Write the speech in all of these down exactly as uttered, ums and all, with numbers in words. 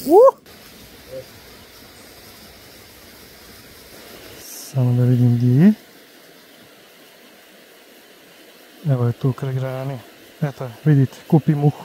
Uh! Samo da vidim gdje je. Evo je tu kraj grane. Eto, vidite, kupi muhu.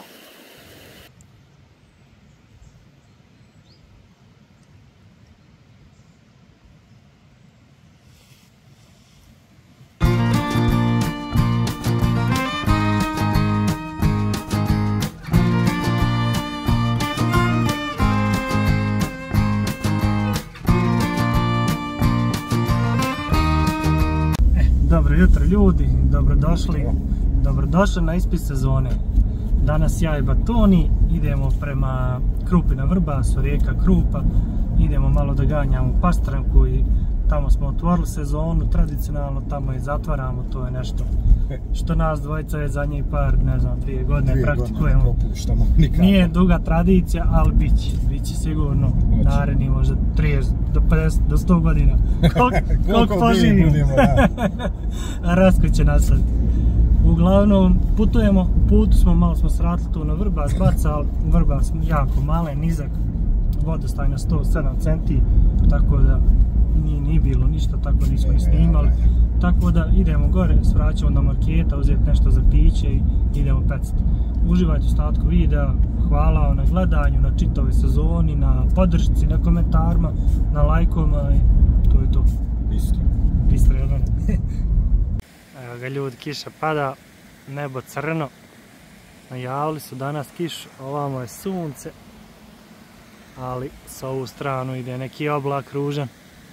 Dobro jutro ljudi, dobrodošli, dobrodošli na ispit sezone. Danas ja i Batoni idemo prema Krupi na Vrbasu, rijeka Krupa. Idemo malo da ganjamo pastranku i tamo smo otvorili sezonu, tradicionalno tamo i zatvaramo, to je nešto što nas dvojica je zadnjih par, ne znam, dvije godine dvije praktikujemo. Godine propuštamo, nikako. Nije duga tradicija, ali bit će, bit će sigurno naredni možda trideset do pedeset do sto godina. Koliko, koliko poživimo. Rasko će nasad. Uglavnom, putujemo, putu smo, malo smo sratili tu na Vrbas, bacali, Vrbas jako malen, nizak, vodostaj na sto sedam centi, tako da nije ni bilo ništa, tako nismo ni snimali. Tako da idemo gore, svraćamo do marketa, uzeti nešto za piće i idemo pecati. Uživajte u ostatku videa, hvala vam na gledanju, na čitavoj sezoni, na podršci, na komentarima, na lajkovima i to je to. Isto. Isto je ono. Evo ga ljudi, kiša pada, nebo crno. Najavili su danas kišu, ovamo je sunce, ali s ovu stranu ide neki oblak ružan.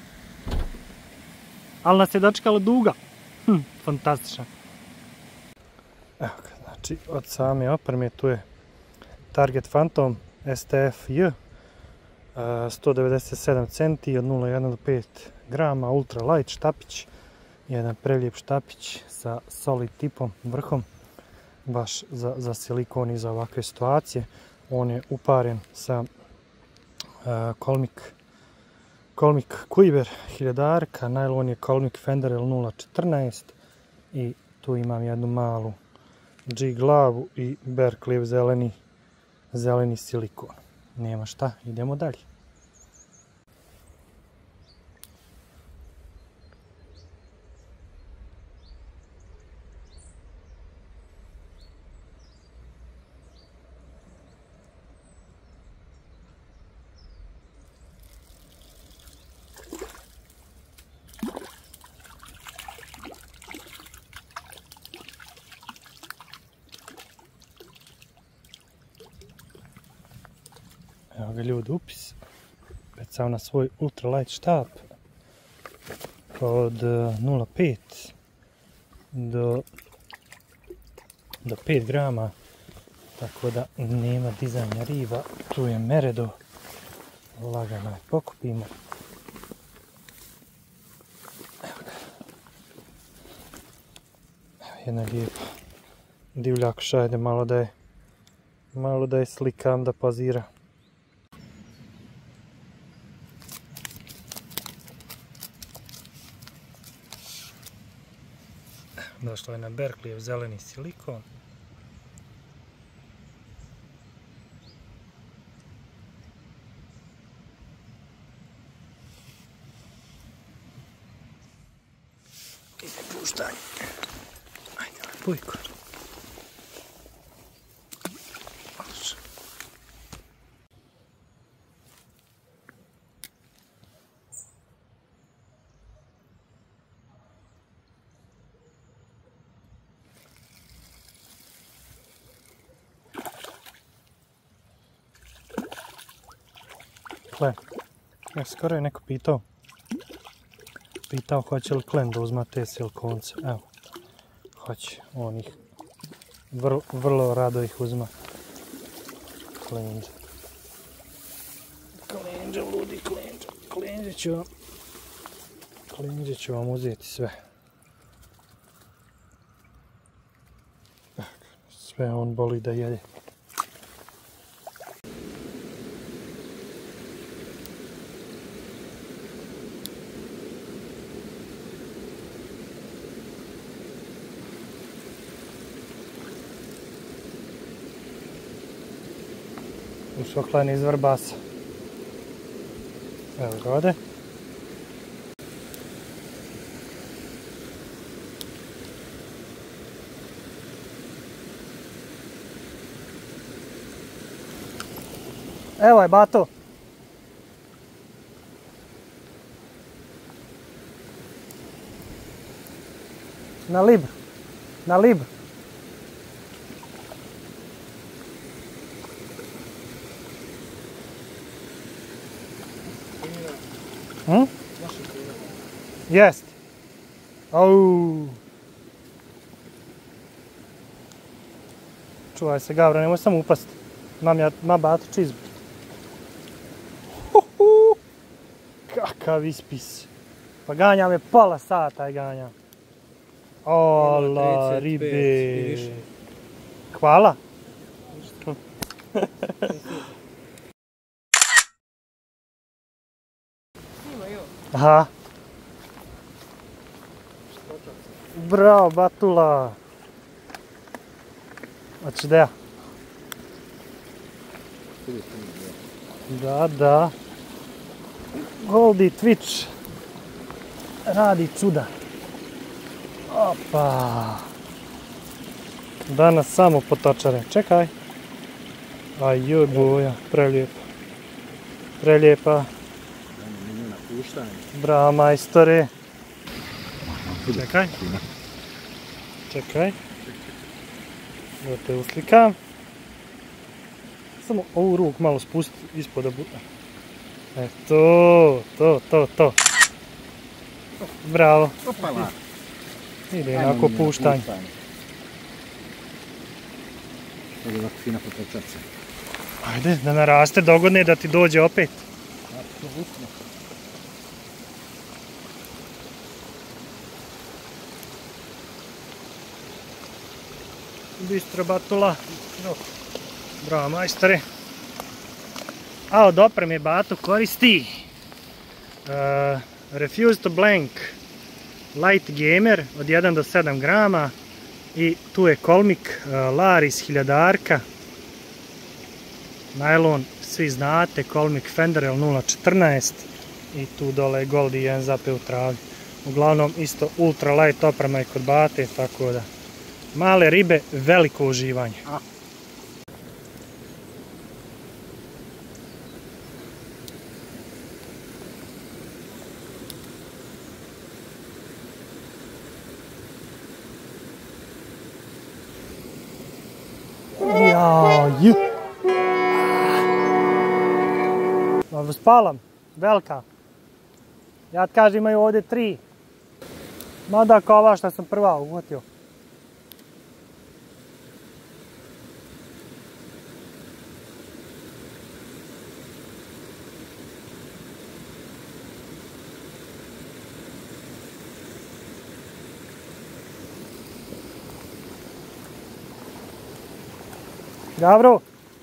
Ali nas je dočekalo duga. Hm, fantastično. Evo ga, znači od same opreme tu je Target Phantom S T F J sto devedeset sedam centi od nula zarez jedan do pet grama, ultra light štapić, jedan prelijep štapić sa solid tipom vrhom, baš za, za silikon i za ovakve situacije. On je uparen sa uh, Colmic Colmic Quiver hiljadarka, najlon je Colmic Fender L nula četrnaest i tu imam jednu malu G glavu i Berkley zeleni, zeleni silikon. Nema šta, idemo dalje. Evo ga ljudi, upis. Pecam na svoj ultralight štap od nula zarez pet do, do pet grama, tako da nema dizanja riba. Tu je meredo, lagano je pokupimo. Evo ga. Evo jedna lijepa divljakuša, ajde malo da je, malo da je slikam, da pozira. Došlo je na Berkleyjev zeleni silikon. Ide puštanje. Ajde, pujko. Klen. Ja, skoro je neko pitao. Pitao hoće li Klen da uzma te silikonce. Evo. Hoće. On ih vrlo, vrlo rado ih uzma. Klenđe. Klenđe, ludi klenđe. Klenđe ću vam. Klenđe ću vam uzeti sve. Sve on boli da jede. Ušao Klen iz Vrbasa. Evo ga ovdje. Evo je bato. Na lib. Na lib. Hm? Jest. Au. Čuvaj se, Gavro, nemoj samo upast. Mam ja, ma bato čizmu. Uhu. Kakav ispis. Pa ganja me pola sata i ganja. Ola, ribe. Hvala. Aha. Bravo, Batula. Hoćeš da ja? Da, da. Goldi Twitch radi čuda. Opa. Danas samo potočare. Čekaj. Aj joj boja, prelijepa. Prelijepa. Bravo majstore. Čekaj. Čekaj. Da te uslikam. Samo ovu ruku malo spusti ispod da bude. E to, to, to, to. Bravo. Opala. Ide onako puštanje. Ovo je ovako fina potrčaca. Ajde, da naraste dogodne da ti dođe opet. Apsolutno. Bistro Batula. Bravo majstore. A od opreme Bato koristi uh, Refuse to Blank Light Gamer od jedan do sedam grama i tu je kolmik uh, Laris hiljadarka. Najlon, svi znate, kolmik Fenderel nula četrnaest i tu dole je Goldi jedan zape u travi. Uglavnom isto ultra light oprema je kod Bate, tako da male ribe, veliko uživanje. A. Jao, ju. Dobro spalam, velika. Ja ti kažem imaju ovdje tri. Mada kao ova što sam prva uhvatio. Gavro!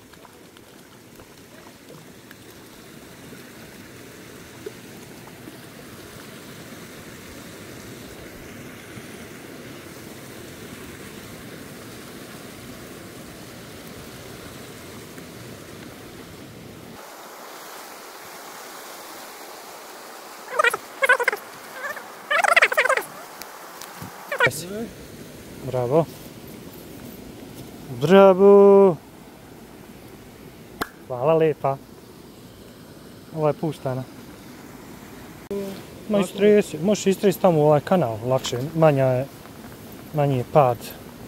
Bravo! Bravo! Hvala lepa. Ovo je puštana. Možeš istresti tamo u ovaj kanal, lakše, manja je, manji je pad.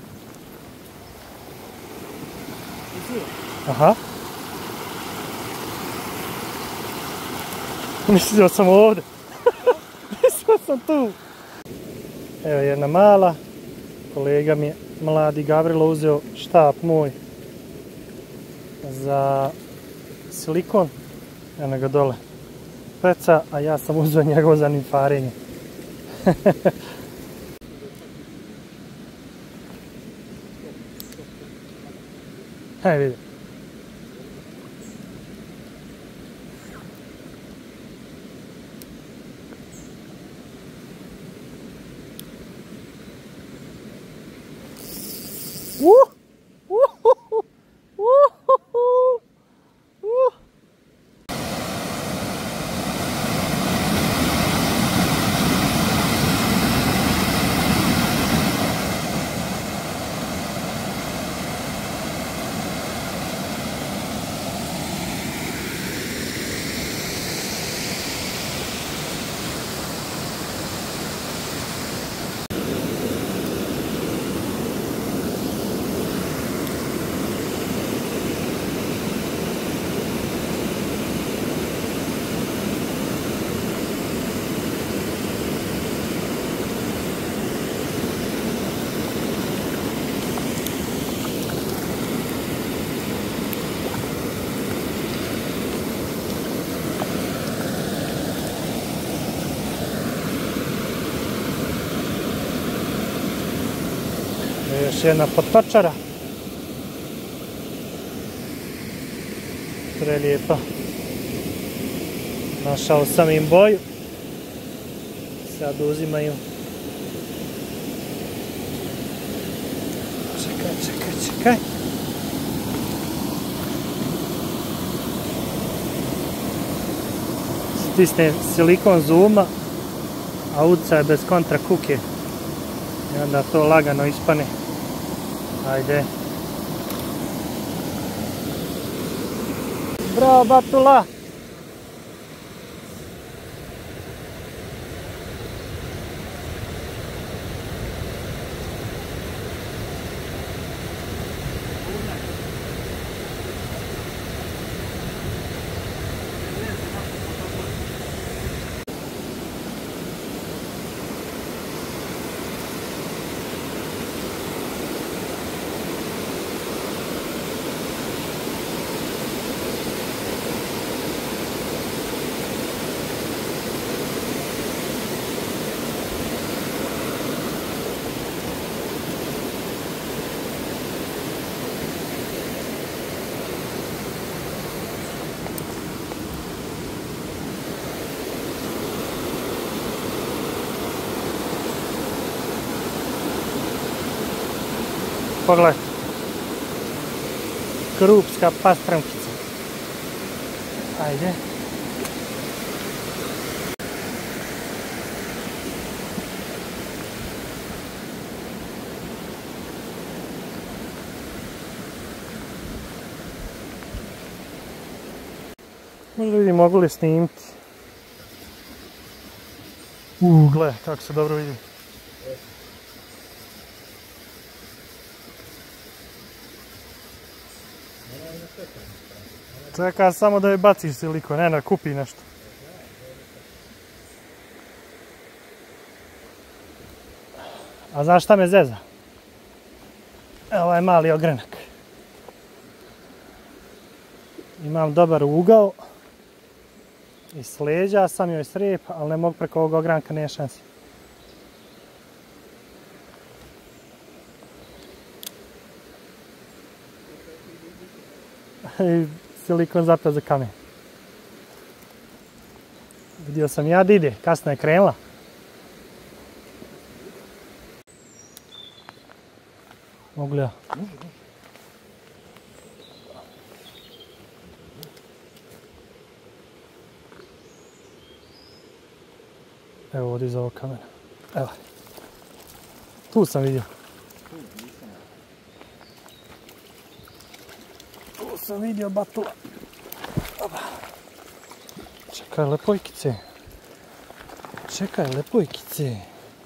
Aha. Mislio sam ovdje. Mislio sam tu. Evo jedna mala. Kolega mi je, mladi Gavrilo, uzeo štap moj za silikon, eno ga dole peca, a ja sam uzeo njegov za nimfarenje. Hajde vidi. Uh! Uh! Uh! Uh! Još jedna potočara. Prelijepa. Našao sam im boju. Sad uzimaju. Čekaj, čekaj, čekaj. Stisnem silikon zuma, a uca je bez kontra kuke. I onda to lagano ispane. Ajde. Bravo, Batula! Pogledajte. Krupska pastramkica. Ajde. Možda vidim mogu li snimiti. Uuu, gle, kako se dobro vidi. Čeka samo da je baciš silikon, ne da kupi nešto. A znaš šta me zeza? Evo ovaj mali ogranak. Imam dobar ugao. I s leđa sam joj srijep, ali ne mogu preko ovog ogranka, nije šansi. Silikon zapeo za kamen. Vidio sam ja da ide, kasno je krenula. Mogu li ja? Evo ovdje iza ovog kamena. Evo. Tu sam vidio. Tu sam vidio Batula. Oba. Čekaj lepojkice. Čekaj lepojkice.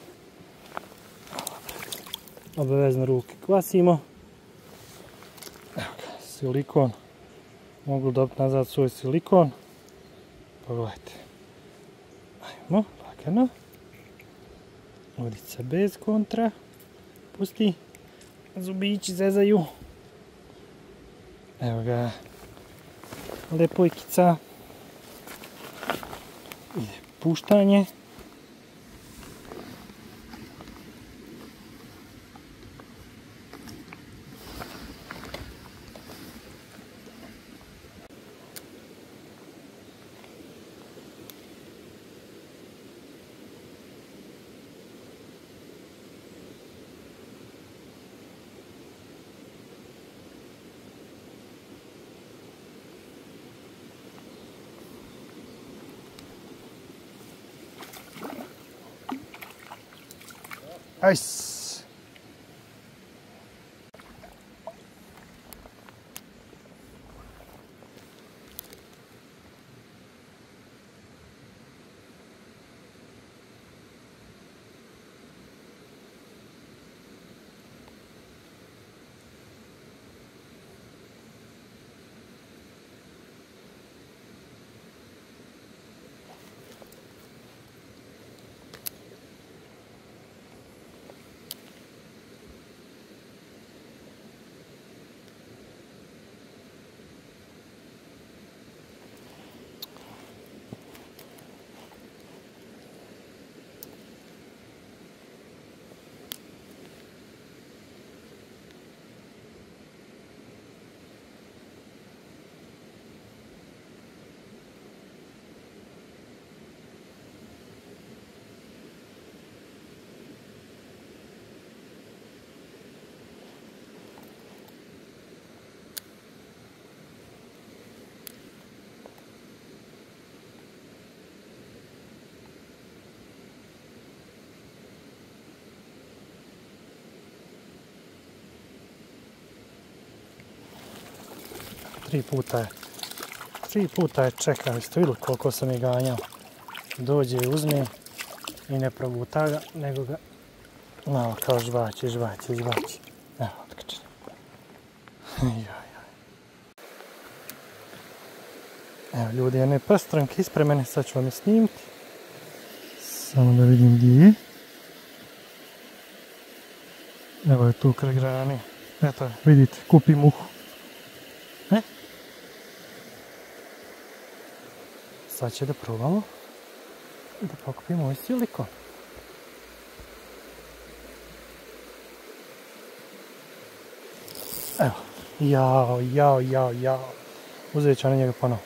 Obavezno ruke kvasimo. Evo ga, silikon. Mogu dobiti nazad svoj silikon. Pogledajte. Ajmo, lagano. Vodica bez kontra. Pusti. Zubići zezaju. Evo ga. Lepojkica. Ide puštanje. Ajs. tri puta je, tri puta je čekao, jeste vidjeli koliko sam je ganjao. Dođe i uzme i ne proguta ga, nego ga malo kao žvaći, žvaći, žvaći. Evo, otkačen. Evo ljudi, jedne pastranke ispred mene, sad ću vam je snimiti. Samo da vidim gdje je. Evo je tu kraj grane. Eto, vidite, kupi muhu. E? Sad će da probamo da pokupimo ovaj silikon. Evo, jao, jao, jao, jao. Uzet ću na njega ponovo.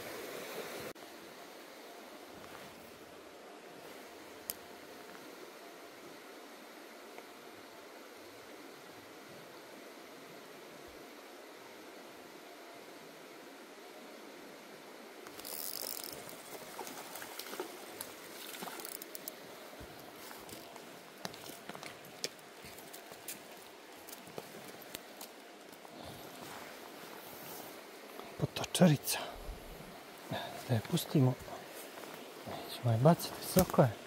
Potočarica. Da je pustimo. Nećemo je baciti, soko je.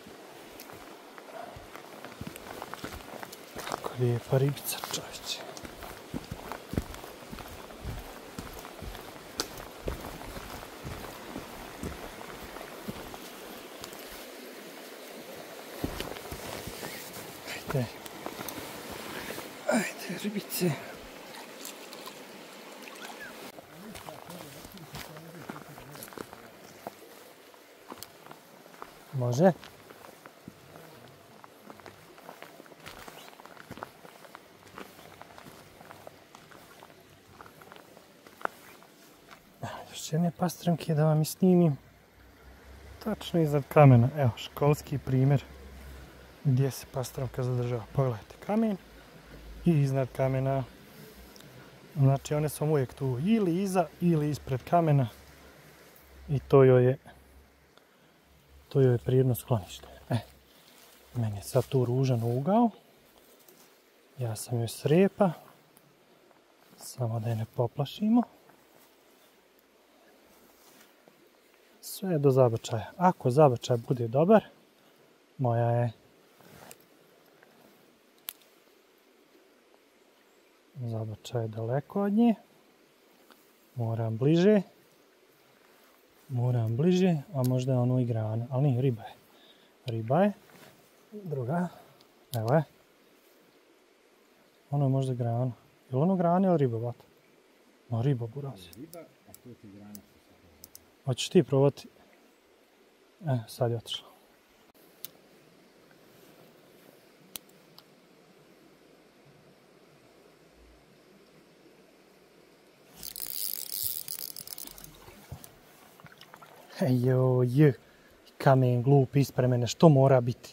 Kako lijepa ribica, čovječe. Ajde. Ajde, ribice. Može? Još jedne pastranke da vam i snimim. Tačno iznad kamena. Evo, školski primjer gdje se pastranka zadržava. Pogledajte, kamen i iznad kamena. Znači, one su uvijek tu ili iza ili ispred kamena. I to joj je To joj je prirodno sklonište. E, meni je sad tu ružan ugao. Ja sam joj srepa. Samo da je ne poplašimo. Sve je do zabačaja. Ako zabačaj bude dobar, moja je. Zabačaj je daleko od nje. Moram bliže. Moram bliže, a možda je ono i grana, ali nije, riba je. Riba je. Druga. Evo je. Ono je možda grana. Je li ono grana ili riba, vata? No, riba, buraz. Riba, a to ti grana. Hoćeš ti probati? E, sad je otišla. Joj, kamen glup ispred mene, što mora biti?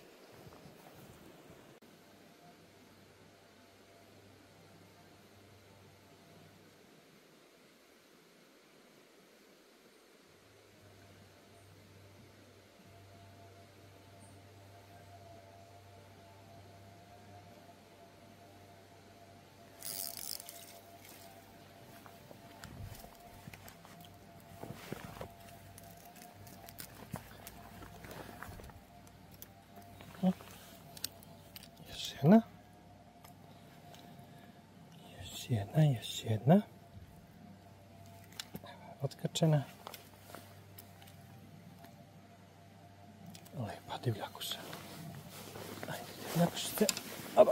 Još jedna. Još jedna, još jedna. Otkačena. Lepa divljakuša. Ajde, divljakušice. Oba.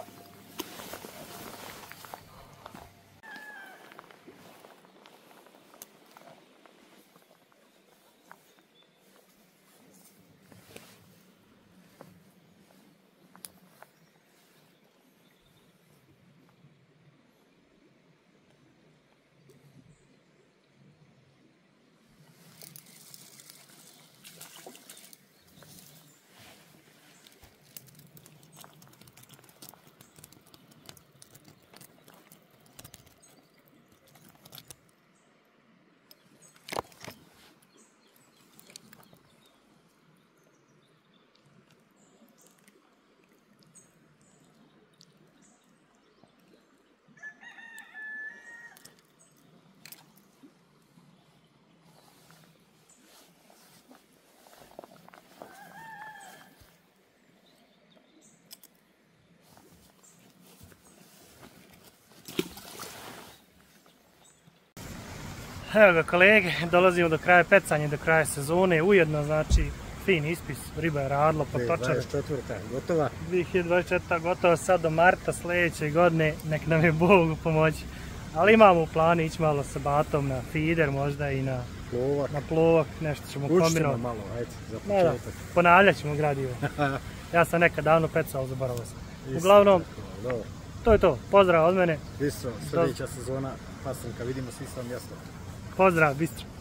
Evo ga kolege, dolazimo do kraja pecanja, do kraja sezone, ujedno znači fin ispis, riba je radilo, potočara. dvadeset četvrta gotova. dvije hiljade dvadeset četvrta gotova, sad do marta sljedeće godine, nek nam je Bog pomoći. Ali imamo u planu ići malo sa batom na feeder možda i na Plovak. na plovak, nešto ćemo kombinovati. Učimo malo, ajde, za Da, da, početak. ponavljat ćemo gradivo. Ja sam nekad davno pecao, ali zaboravio sam. Isto Uglavnom, tako, dobro. to je to. Pozdrav od mene. Bistro, sljedeća sezona, pasanka, vidimo svi sam jasno. Pozdrav, Bistro.